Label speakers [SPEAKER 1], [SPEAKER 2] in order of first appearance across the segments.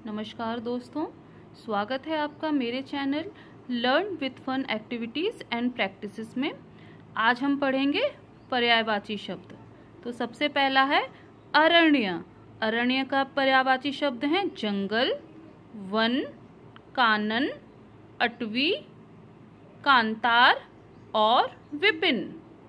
[SPEAKER 1] नमस्कार दोस्तों, स्वागत है आपका मेरे channel learn with fun activities and practices में। आज हम पढ़ेंगे पर्यायवाची शब्द। तो सबसे पहला है अरण्य। अरण्य का पर्यायवाची शब्द है जंगल, वन, कानन, अटवी, कांतार और विपिन।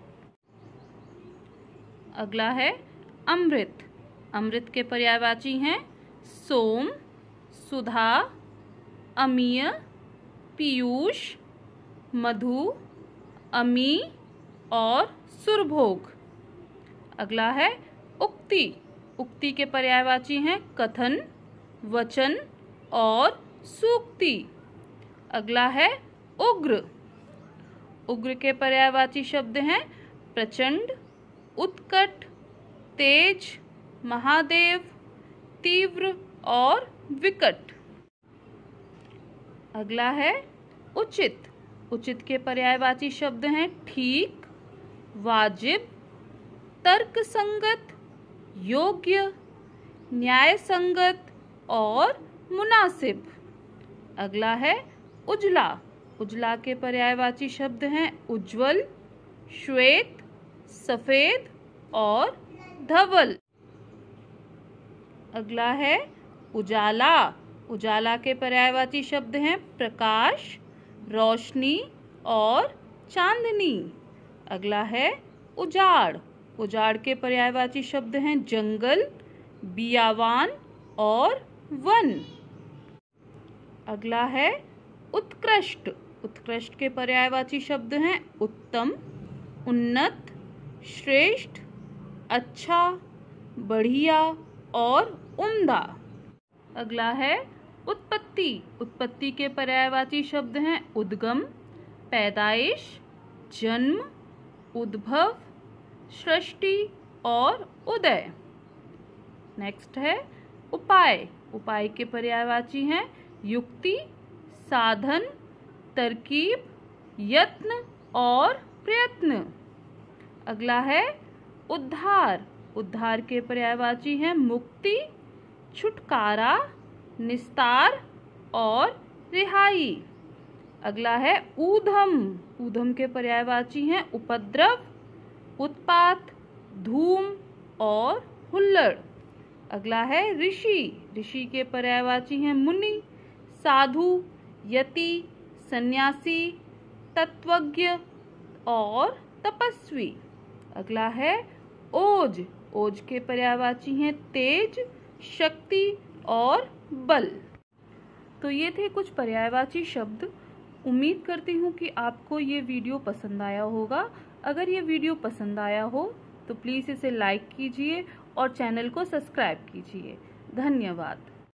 [SPEAKER 1] अगला है अमृत। अमृत के पर्यायवाची हैं सोम, सुधा, अमीय, पीयूष, मधु, अमी और सुरभोग। अगला है उक्ति। उक्ति के पर्यायवाची हैं कथन, वचन और सूक्ति। अगला है उग्र। उग्र के पर्यायवाची शब्द हैं प्रचंड, उत्कट, तेज, महादेव, तीव्र और विकट। अगला है उचित। उचित के पर्यायवाची शब्द हैं ठीक, वाजिब, तर्कसंगत, योग्य, न्यायसंगत और मुनासिब। अगला है उजला। उजला के पर्यायवाची शब्द हैं उज्ज्वल, श्वेत, सफेद और धवल। अगला है उजाला। उजाला के पर्यायवाची शब्द हैं प्रकाश, रोशनी और चांदनी। अगला है उजाड़। उजाड़ के पर्यायवाची शब्द हैं जंगल, बियावान और वन। अगला है उत्कृष्ट। उत्कृष्ट के पर्यायवाची शब्द हैं उत्तम, उन्नत, श्रेष्ठ, अच्छा, बढ़िया और उम्दा। अगला है उत्पत्ति। उत्पत्ति के पर्यायवाची शब्द हैं उद्गम, पैदाइश, जन्म, उद्भव, सृष्टि और उदय। नेक्स्ट है उपाय। उपाय के पर्यायवाची हैं युक्ति, साधन, तरकीब, यत्न और प्रयत्न। अगला है उद्धार। उद्धार के पर्यायवाची हैं मुक्ति, छुटकारा, निस्तार और रिहाई। अगला है ऊधम। ऊधम के पर्यायवाची हैं उपद्रव, उत्पात, धूम और हुल्लड़। अगला है ऋषि। ऋषि के पर्यायवाची हैं मुनि, साधु, यति, सन्यासी, तत्वज्ञ और तपस्वी। अगला है ओज। ओज के पर्यायवाची हैं तेज, शक्ति और बल। तो ये थे कुछ पर्यायवाची शब्द। उम्मीद करती हूँ कि आपको ये वीडियो पसंद आया होगा। अगर ये वीडियो पसंद आया हो तो प्लीज़ इसे लाइक कीजिए और चैनल को सब्सक्राइब कीजिए। धन्यवाद।